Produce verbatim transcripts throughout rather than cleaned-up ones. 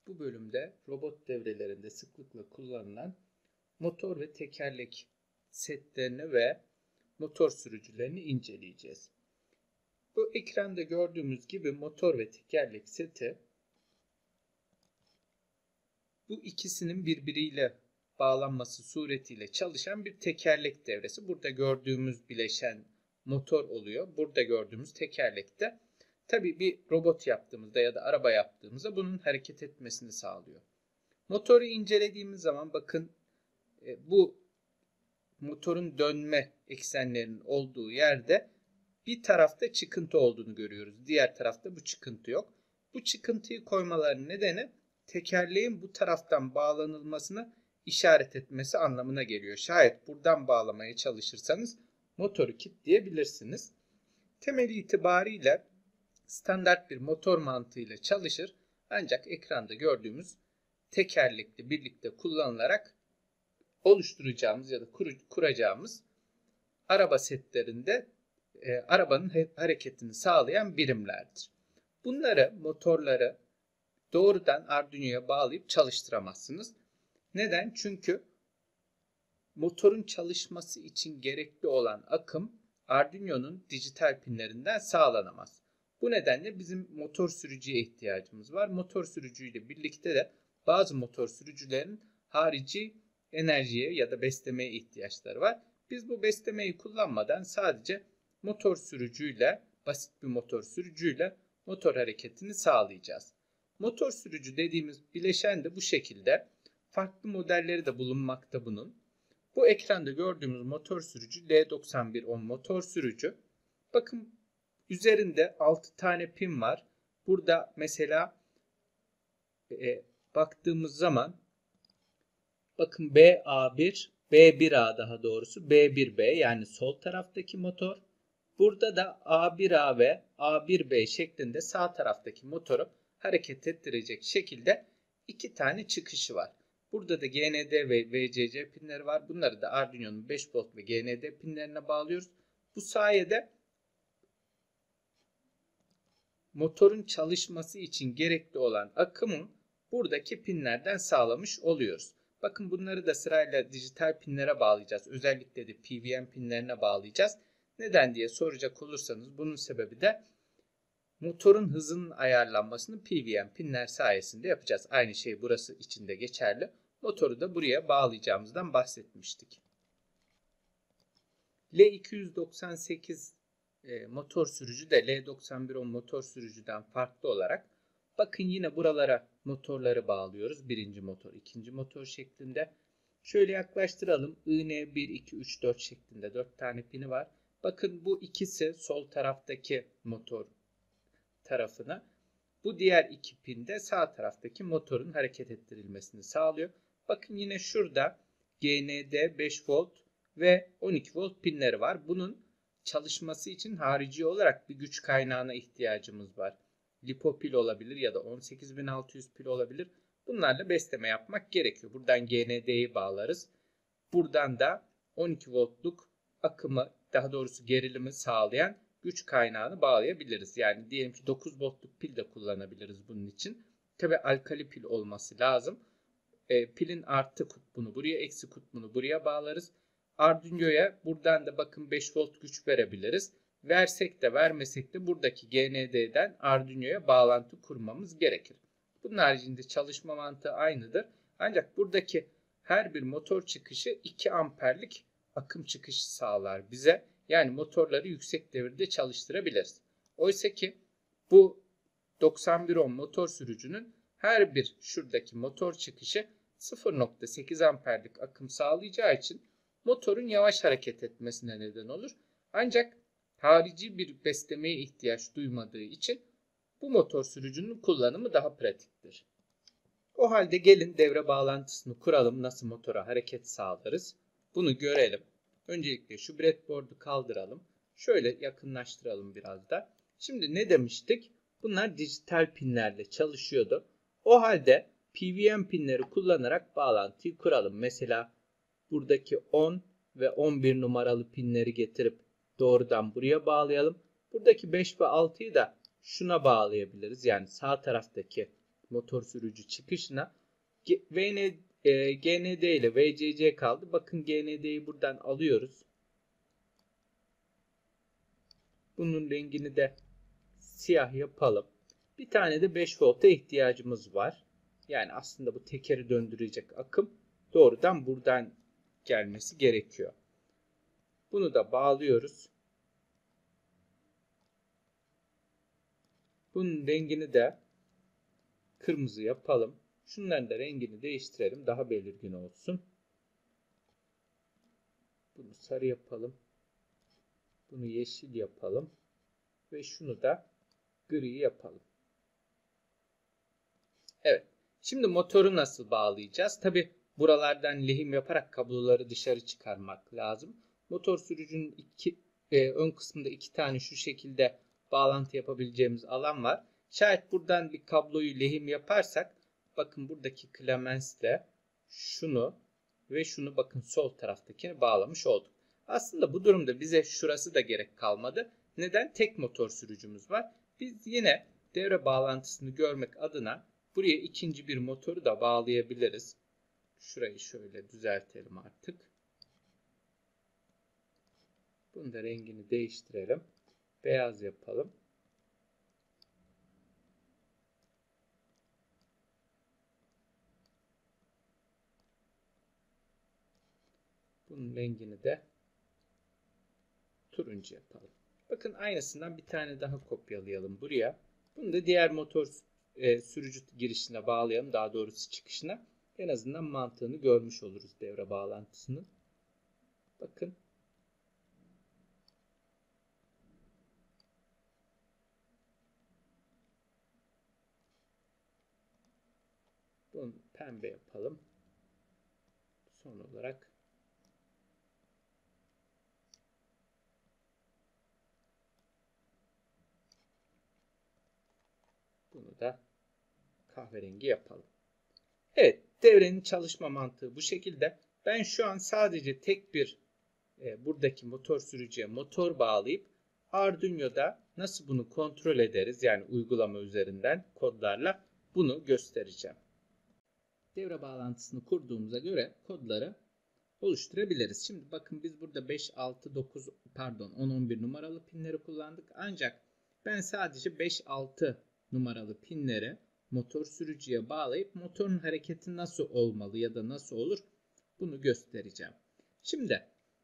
Bu bölümde robot devrelerinde sıklıkla kullanılan motor ve tekerlek setlerini ve motor sürücülerini inceleyeceğiz. Bu ekranda gördüğümüz gibi motor ve tekerlek seti bu ikisinin birbiriyle bağlanması suretiyle çalışan bir tekerlek devresi. Burada gördüğümüz bileşen motor oluyor. Burada gördüğümüz tekerlek de tabii bir robot yaptığımızda ya da araba yaptığımızda bunun hareket etmesini sağlıyor. Motoru incelediğimiz zaman bakın bu motorun dönme eksenlerinin olduğu yerde bir tarafta çıkıntı olduğunu görüyoruz. Diğer tarafta bu çıkıntı yok. Bu çıkıntıyı koymaların nedeni tekerleğin bu taraftan bağlanılmasını işaret etmesi anlamına geliyor. Şayet buradan bağlamaya çalışırsanız motoru kilitleyebilirsiniz. Temel itibariyle standart bir motor mantığıyla çalışır. Ancak ekranda gördüğümüz tekerlekle birlikte kullanılarak oluşturacağımız ya da kur, kuracağımız araba setlerinde e, arabanın hareketini sağlayan birimlerdir. Bunları, motorları doğrudan Arduino'ya bağlayıp çalıştıramazsınız. Neden? Çünkü motorun çalışması için gerekli olan akım Arduino'nun dijital pinlerinden sağlanamaz. Bu nedenle bizim motor sürücüye ihtiyacımız var. Motor sürücüyle birlikte de bazı motor sürücülerin harici enerjiye ya da beslemeye ihtiyaçları var. Biz bu beslemeyi kullanmadan sadece motor sürücüyle, basit bir motor sürücüyle motor hareketini sağlayacağız. Motor sürücü dediğimiz bileşen de bu şekilde. Farklı modelleri de bulunmakta bunun. Bu ekranda gördüğümüz motor sürücü L doksan bir on motor sürücü. Bakın üzerinde altı tane pin var. Burada mesela e, baktığımız zaman bakın B A bir, B bir A daha doğrusu B bir B yani sol taraftaki motor. Burada da A bir A ve A bir B şeklinde sağ taraftaki motoru hareket ettirecek şekilde iki tane çıkışı var. Burada da G N D ve V C C pinleri var. Bunları da Arduino'nun beş volt ve G N D pinlerine bağlıyoruz. Bu sayede motorun çalışması için gerekli olan akımı buradaki pinlerden sağlamış oluyoruz. Bakın bunları da sırayla dijital pinlere bağlayacağız. Özellikle de P V M pinlerine bağlayacağız. Neden diye soracak olursanız bunun sebebi de motorun hızının ayarlanmasını P V M pinler sayesinde yapacağız. Aynı şey burası için de geçerli. Motoru da buraya bağlayacağımızdan bahsetmiştik. L iki yüz doksan sekiz e, motor sürücü de L doksan bir on motor sürücüden farklı olarak bakın yine buralara motorları bağlıyoruz. Birinci motor, ikinci motor şeklinde. Şöyle yaklaştıralım. I N bir, iki, üç, dört şeklinde dört tane pini var. Bakın bu ikisi sol taraftaki motor tarafına. Bu diğer iki pin de sağ taraftaki motorun hareket ettirilmesini sağlıyor. Bakın yine şurada G N D beş volt ve on iki volt pinleri var. Bunun çalışması için harici olarak bir güç kaynağına ihtiyacımız var. Lipo pil olabilir ya da on sekiz bin altı yüz pil olabilir. Bunlarla besleme yapmak gerekiyor. Buradan G N D'yi bağlarız. Buradan da on iki voltluk akımı, daha doğrusu gerilimi sağlayan güç kaynağını bağlayabiliriz. Yani diyelim ki dokuz voltluk pil de kullanabiliriz bunun için. Tabi alkali pil olması lazım. E, pilin artı kutbunu buraya, eksi kutbunu buraya bağlarız. Arduino'ya buradan da bakın beş volt güç verebiliriz. Versek de vermesek de buradaki G N D'den Arduino'ya bağlantı kurmamız gerekir. Bunun haricinde çalışma mantığı aynıdır. Ancak buradaki her bir motor çıkışı iki amperlik akım çıkışı sağlar bize. Yani motorları yüksek devirde çalıştırabiliriz. Oysa ki bu doksan bir on motor sürücünün her bir şuradaki motor çıkışı sıfır nokta sekiz amperlik akım sağlayacağı için motorun yavaş hareket etmesine neden olur. Ancak harici bir beslemeye ihtiyaç duymadığı için bu motor sürücünün kullanımı daha pratiktir. O halde gelin devre bağlantısını kuralım. Nasıl motora hareket sağlarız? Bunu görelim. Öncelikle şu breadboard'u kaldıralım. Şöyle yakınlaştıralım biraz da. Şimdi ne demiştik? Bunlar dijital pinlerle çalışıyordu. O halde P V M pinleri kullanarak bağlantıyı kuralım. Mesela buradaki on ve on bir numaralı pinleri getirip doğrudan buraya bağlayalım. Buradaki beş ve altıyı da şuna bağlayabiliriz. Yani sağ taraftaki motor sürücü çıkışına. V N, e, G N D ile V C C kaldı. Bakın G N D'yi buradan alıyoruz. Bunun rengini de siyah yapalım. Bir tane de beş volta ihtiyacımız var. Yani aslında bu tekeri döndürecek akım doğrudan buradan gelmesi gerekiyor. Bunu da bağlıyoruz. Bunun rengini de kırmızı yapalım. Şunların da rengini değiştirelim. Daha belirgin olsun. Bunu sarı yapalım. Bunu yeşil yapalım. Ve şunu da gri yapalım. Evet. Şimdi motoru nasıl bağlayacağız? Tabi buralardan lehim yaparak kabloları dışarı çıkarmak lazım. Motor sürücünün iki, e, ön kısmında iki tane şu şekilde bağlantı yapabileceğimiz alan var. Şayet buradan bir kabloyu lehim yaparsak bakın buradaki klemensle şunu ve şunu bakın sol taraftakini bağlamış olduk. Aslında bu durumda bize şurası da gerek kalmadı. Neden? Tek motor sürücümüz var. Biz yine devre bağlantısını görmek adına buraya ikinci bir motoru da bağlayabiliriz. Şurayı şöyle düzeltelim artık. Bunun da rengini değiştirelim. Beyaz yapalım. Bunun rengini de turuncu yapalım. Bakın aynısından bir tane daha kopyalayalım buraya. Bunu da diğer motor e, sürücü girişine bağlayalım. Daha doğrusu çıkışına. En azından mantığını görmüş oluruz devre bağlantısının. Bakın. Bunu pembe yapalım. Son olarak bunu da kahverengi yapalım. Evet, devrenin çalışma mantığı bu şekilde. Ben şu an sadece tek bir e, buradaki motor sürücüye motor bağlayıp Arduino'da nasıl bunu kontrol ederiz, yani uygulama üzerinden kodlarla bunu göstereceğim. Devre bağlantısını kurduğumuza göre kodları oluşturabiliriz. Şimdi bakın biz burada beş, altı, dokuz pardon on, on bir numaralı pinleri kullandık. Ancak ben sadece beş, altı numaralı pinleri motor sürücüye bağlayıp motorun hareketi nasıl olmalı ya da nasıl olur bunu göstereceğim. Şimdi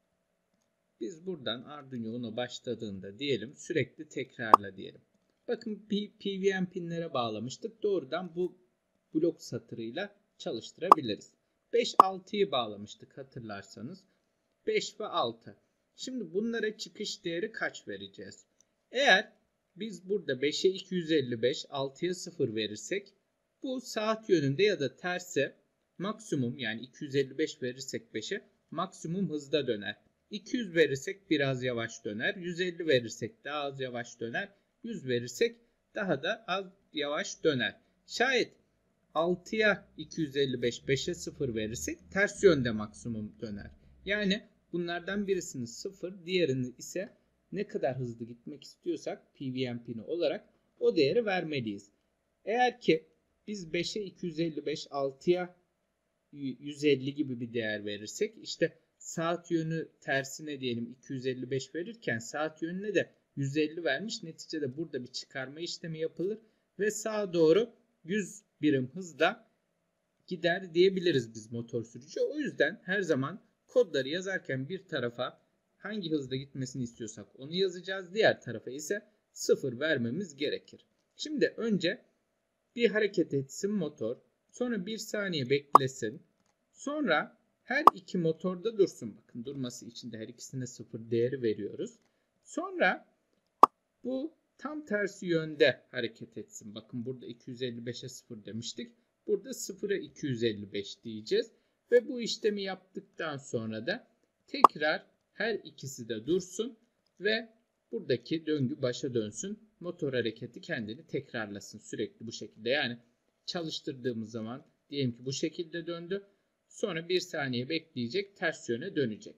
biz buradan Arduino Uno başladığında diyelim sürekli tekrarla diyelim. Bakın P V M pinlere bağlamıştık. Doğrudan bu blok satırıyla çalıştırabiliriz. beş, altıyı bağlamıştık hatırlarsanız. beş ve altı. Şimdi bunlara çıkış değeri kaç vereceğiz? Eğer biz burada beşe iki yüz elli beş, altıya sıfır verirsek bu saat yönünde ya da terse maksimum, yani iki yüz elli beş verirsek beşe maksimum hızda döner. iki yüz verirsek biraz yavaş döner. yüz elli verirsek daha az yavaş döner. yüz verirsek daha da az yavaş döner. Şayet altıya iki yüz elli beş, beşe sıfır verirsek ters yönde maksimum döner. Yani bunlardan birisini sıfır, diğerini ise ne kadar hızlı gitmek istiyorsak P V M pini olarak o değeri vermeliyiz. Eğer ki biz beşe iki yüz elli beş, altıya yüz elli gibi bir değer verirsek, işte saat yönü tersine diyelim iki yüz elli beş verirken saat yönüne de yüz elli vermiş. Neticede burada bir çıkarma işlemi yapılır ve sağa doğru yüz birim hızla gider diyebiliriz biz motor sürücü. O yüzden her zaman kodları yazarken bir tarafa hangi hızda gitmesini istiyorsak onu yazacağız. Diğer tarafa ise sıfır vermemiz gerekir. Şimdi önce bir hareket etsin motor. Sonra bir saniye beklesin. Sonra her iki motorda dursun. Bakın durması için de her ikisine sıfır değeri veriyoruz. Sonra bu tam tersi yönde hareket etsin. Bakın burada iki yüz elli beşe sıfır demiştik. Burada sıfıra iki yüz elli beş diyeceğiz. Ve bu işlemi yaptıktan sonra da tekrar her ikisi de dursun ve buradaki döngü başa dönsün. Motor hareketi kendini tekrarlasın sürekli bu şekilde. Yani çalıştırdığımız zaman diyelim ki bu şekilde döndü. Sonra bir saniye bekleyecek, ters yöne dönecek.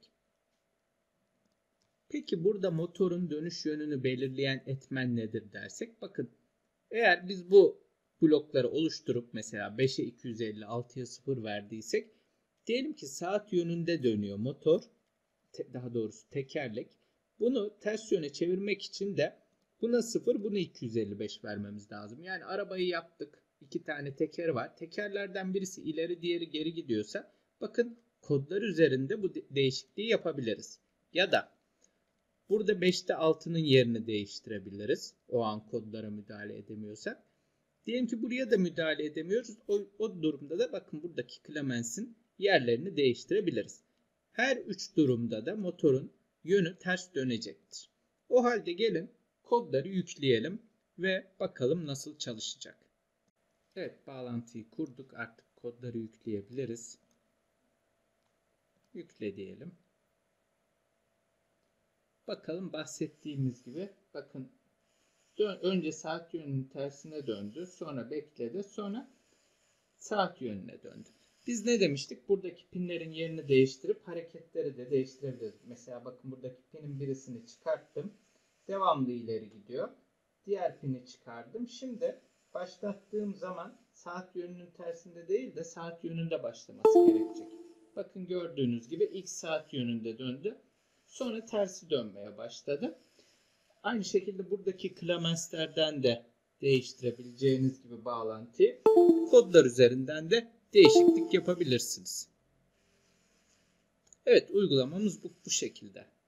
Peki burada motorun dönüş yönünü belirleyen etmen nedir dersek, bakın eğer biz bu blokları oluşturup mesela beşe iki yüz elli, altıya sıfır verdiysek diyelim ki saat yönünde dönüyor motor, daha doğrusu tekerlek. Bunu ters yöne çevirmek için de buna sıfır, buna iki yüz elli beş vermemiz lazım. Yani arabayı yaptık. İki tane tekeri var. Tekerlerden birisi ileri, diğeri geri gidiyorsa bakın kodlar üzerinde bu değişikliği yapabiliriz. Ya da burada beşte altının yerini değiştirebiliriz. O an kodlara müdahale edemiyorsak. Diyelim ki buraya da müdahale edemiyoruz. O, o durumda da bakın buradaki Clemens'in yerlerini değiştirebiliriz. Her üç durumda da motorun yönü ters dönecektir. O halde gelin kodları yükleyelim ve bakalım nasıl çalışacak. Evet, bağlantıyı kurduk. Artık kodları yükleyebiliriz. Yükle diyelim. Bakalım bahsettiğimiz gibi bakın dön, önce saat yönünün tersine döndü. Sonra bekledi. Sonra saat yönüne döndü. Biz ne demiştik? Buradaki pinlerin yerini değiştirip hareketleri de değiştirebiliriz. Mesela bakın buradaki pinin birisini çıkarttım. Devamlı ileri gidiyor. Diğer pini çıkardım. Şimdi başlattığım zaman saat yönünün tersinde değil de saat yönünde başlaması gerekecek. Bakın gördüğünüz gibi ilk saat yönünde döndü. Sonra tersi dönmeye başladı. Aynı şekilde buradaki Clemens'lerden de değiştirebileceğiniz gibi bağlantıyı kodlar üzerinden de değişiklik yapabilirsiniz. Evet, uygulamamız bu, bu şekilde.